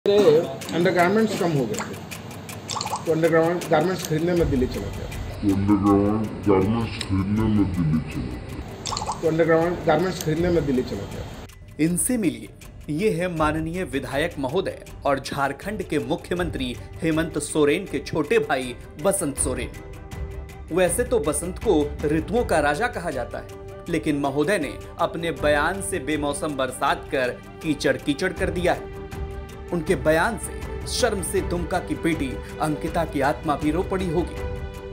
मेरे अंडरगारमेंट्स कम हो गए थे तो अंडरगारमेंट्स खरीदने में दिल्ली चला गया इनसे मिलिए। ये है माननीय विधायक महोदय और झारखंड के मुख्यमंत्री हेमंत सोरेन के छोटे भाई बसंत सोरेन। वैसे तो बसंत को ऋतुओं का राजा कहा जाता है, लेकिन महोदय ने अपने बयान से बेमौसम बरसात कर कीचड़ कीचड़ कर दिया है। उनके बयान से शर्म से दुमका की बेटी अंकिता की आत्मा भी रो पड़ी होगी।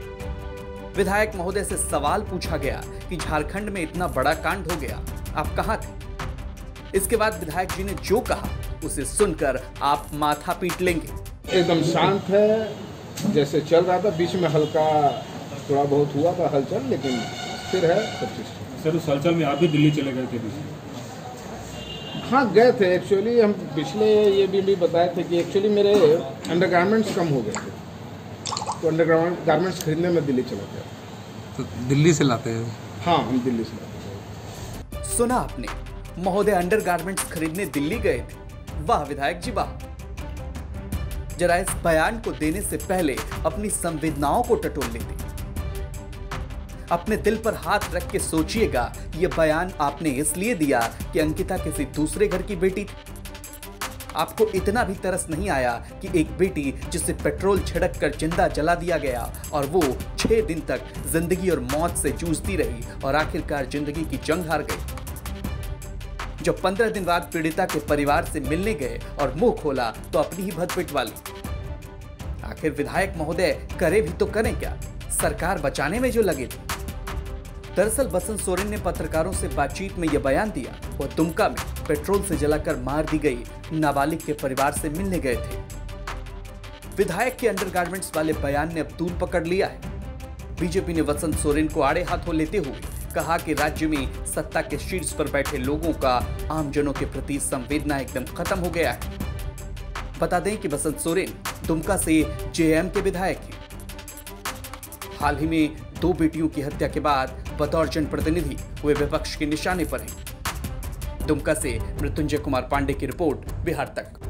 विधायक महोदय से सवाल पूछा गया कि झारखंड में इतना बड़ा कांड हो गया, आप कहां थे? इसके बाद विधायक जी ने जो कहा उसे सुनकर आप माथा पीट लेंगे। एकदम शांत है, जैसे चल रहा था, बीच में हल्का थोड़ा बहुत हुआ था हलचल, लेकिन फिर है सब चीज। सर उस हलचल में आप भी दिल्ली चले गए थे? हाँ गए थे। एक्चुअली हम पिछले ये भी बताए थे कि एक्चुअली मेरे अंडरगारमेंट्स कम हो गए थे तो अंडरगारमेंट्स खरीदने में दिल्ली चला गया। तो दिल्ली से लाते हैं? हाँ, हम दिल्ली से लाते हैं। सुना आपने, महोदय अंडरगारमेंट्स खरीदने दिल्ली गए थे। वाह विधायक जी वाह। जरा इस बयान को देने से पहले अपनी संवेदनाओं को टटोल लेते। अपने दिल पर हाथ रख के सोचिएगा, यह बयान आपने इसलिए दिया कि अंकिता किसी दूसरे घर की बेटी थी। आपको इतना भी तरस नहीं आया कि एक बेटी जिसे पेट्रोल छिड़क कर जिंदा जला दिया गया और वो 6 दिन तक जिंदगी और मौत से जूझती रही और आखिरकार जिंदगी की जंग हार गई। जब 15 दिन बाद पीड़िता के परिवार से मिलने गए और मुंह खोला तो अपनी ही भद पिटवा ली। आखिर विधायक महोदय करे भी तो करें क्या, सरकार बचाने में जो लगे थे। दरअसल बसंत सोरेन ने पत्रकारों से बातचीत में यह बयान दिया वो दुमका में पेट्रोल से जलाकर मार दी गई नाबालिग के परिवार से मिलने गए थे। विधायक के अंडरगारमेंट्स वाले बयान ने अब तूल पकड़ लिया है। बीजेपी ने बसंत सोरेन को आड़े हाथों लेते हुए कहा कि राज्य में सत्ता के शीर्ष पर बैठे लोगों का आमजनों के प्रति संवेदना एकदम खत्म हो गया है। बता दें कि बसंत सोरेन दुमका से जेएम के विधायक हैं। हाल ही में 2 बेटियों की हत्या के बाद बतौर जनप्रतिनिधि वे विपक्ष के निशाने पर हैं। दुमका से मृत्युंजय कुमार पांडे की रिपोर्ट, बिहार तक।